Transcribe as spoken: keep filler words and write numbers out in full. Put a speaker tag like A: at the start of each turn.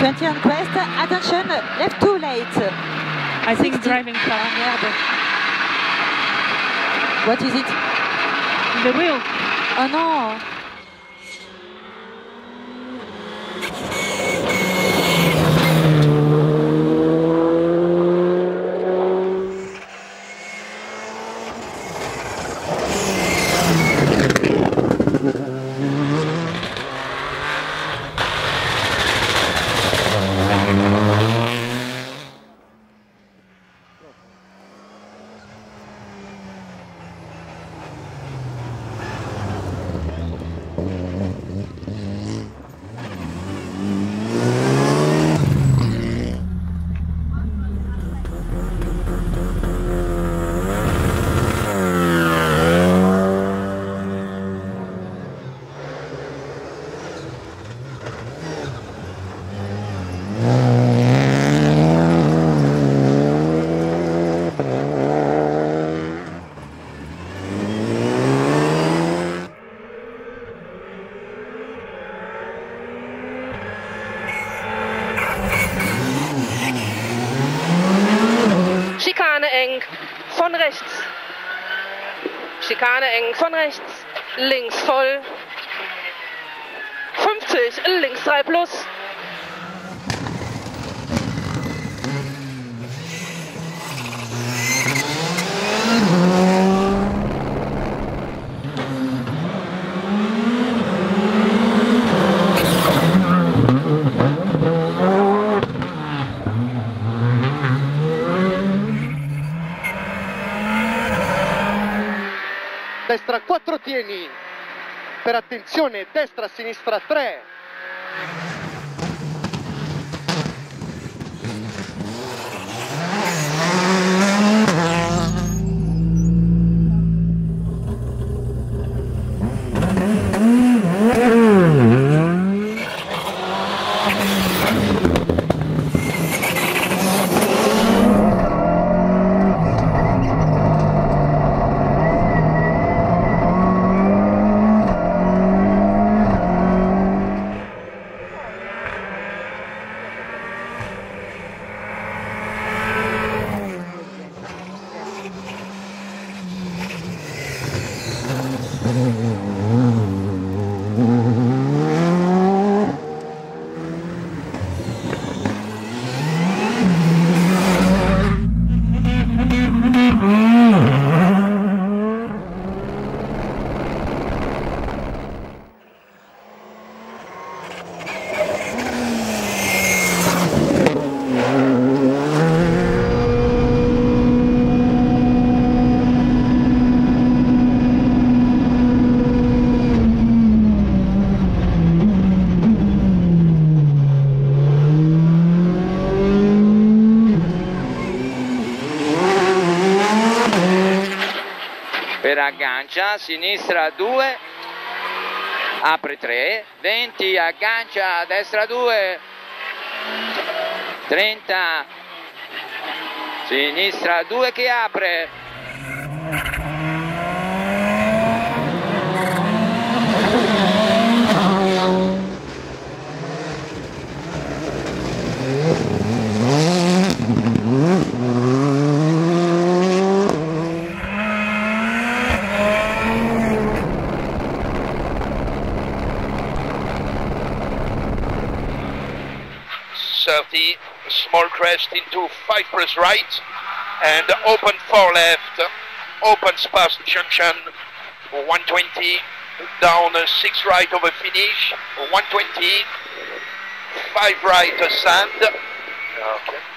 A: twenty on crest, attention, left too late.
B: I think
A: sixty.
B: driving
A: Ah,
B: fast.
A: merde. What is it?
B: The wheel.
A: Oh no.
C: Schikane eng, von rechts. Schikane eng, von rechts. Links voll. fünfzig, links drei plus.
D: Destra quattro tieni, per attenzione, destra, sinistra tre.
E: Per aggancia, sinistra due, apre tre, venti, aggancia, destra due, trenta, sinistra due che apre.
F: thirty, small crest into five plus right, and open four left, open sparse junction, one twenty, down six right over finish, one twenty, five right sand. Okay.